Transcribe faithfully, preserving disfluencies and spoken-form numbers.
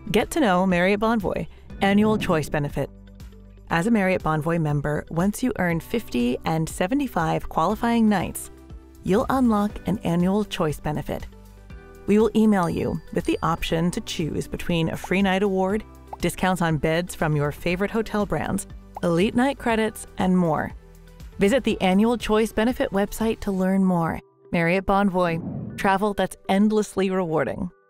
Get to know Marriott Bonvoy Annual Choice Benefit. As a Marriott Bonvoy member, once you earn fifty and seventy-five qualifying nights, you'll unlock an annual choice benefit. We will email you with the option to choose between a free night award, discounts on beds from your favorite hotel brands, elite night credits, and more. Visit the Annual Choice Benefit website to learn more. Marriott Bonvoy, travel that's endlessly rewarding.